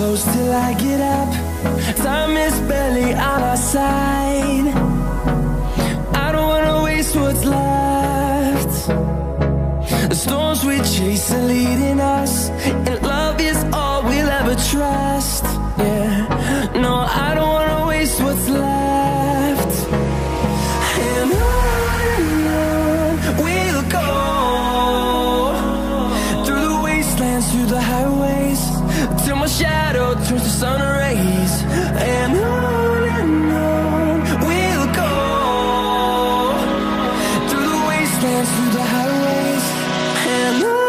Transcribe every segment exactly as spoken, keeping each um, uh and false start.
close till I get up. Time is barely on our side. I don't wanna waste what's left. The storms we chase are leading us, and love is all we'll ever trust. Yeah, no, I don't wanna waste what's left. And on and on we'll go, through the wastelands, through the highways, till my shadow turns to sun rays. And on and on we'll go, through the wastelands, through the highways, and on.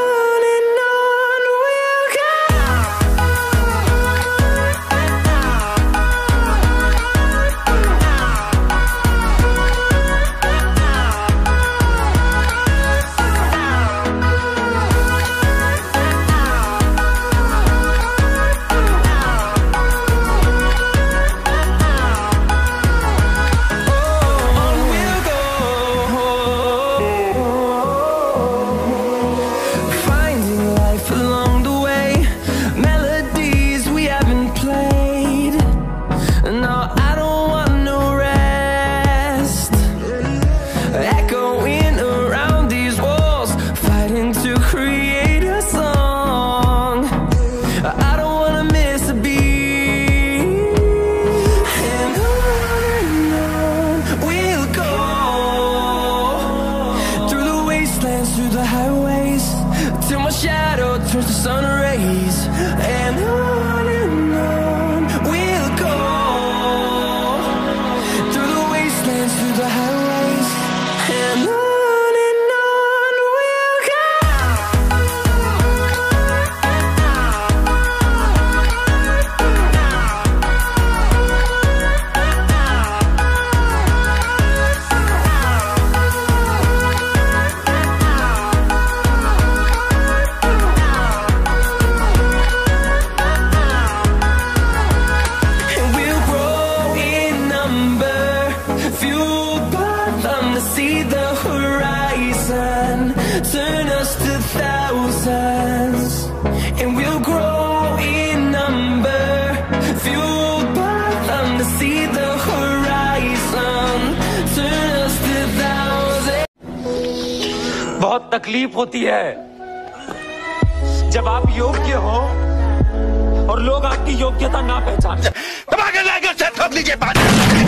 Through the highways, till my shadow turns to sun rays. And on and on we'll go, through the wastelands, through the highways, and on. See the horizon, turn us to thousands, and we'll grow in number, fueled by them to see the horizon, turn us to thousands. बहुत तकलीफ होती है जब आप योग्य हो और लोग आपकी योग्यता ना पहचाने। दबा के लाकर से ठोक लीजिए।